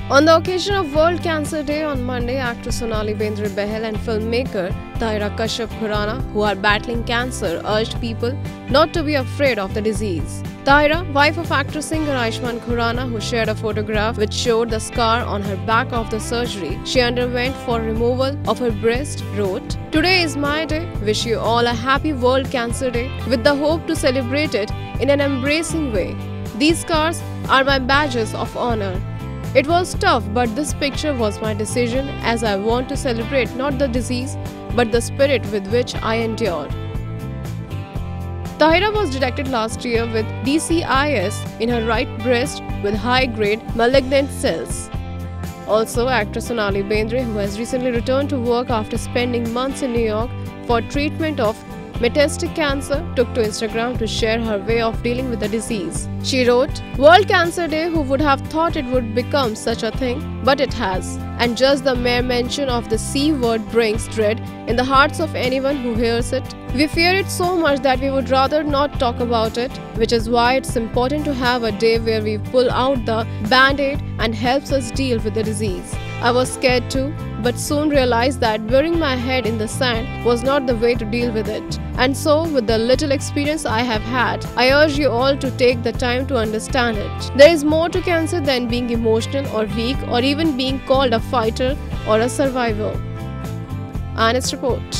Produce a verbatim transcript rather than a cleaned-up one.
On the occasion of World Cancer Day on Monday, actress Sonali Bendre and filmmaker Tahira Khurrana, who are battling cancer, urged people not to be afraid of the disease. Tahira, wife of actor singer Tahira Khurrana, who shared a photograph which showed the scar on her back of the surgery she underwent for removal of her breast, wrote, "Today is my day. Wish you all a happy World Cancer Day with the hope to celebrate it in an embracing way. These scars are my badges of honor. It was tough, but this picture was my decision, as I want to celebrate not the disease, but the spirit with which I endured." Tahira was detected last year with D C I S in her right breast with high-grade malignant cells. Also, actress Sonali Bendre, who has recently returned to work after spending months in New York for treatment of metastatic cancer, took to Instagram to share her way of dealing with the disease. She wrote, "World Cancer Day, who would have thought it would become such a thing? But it has. And just the mere mention of the C word brings dread in the hearts of anyone who hears it. We fear it so much that we would rather not talk about it, which is why it's important to have a day where we pull out the band-aid and helps us deal with the disease. I was scared too, but soon realized that burying my head in the sand was not the way to deal with it. And so, with the little experience I have had, I urge you all to take the time to understand it. There is more to cancer than being emotional or weak or even being called a fighter or a survivor." Honest report.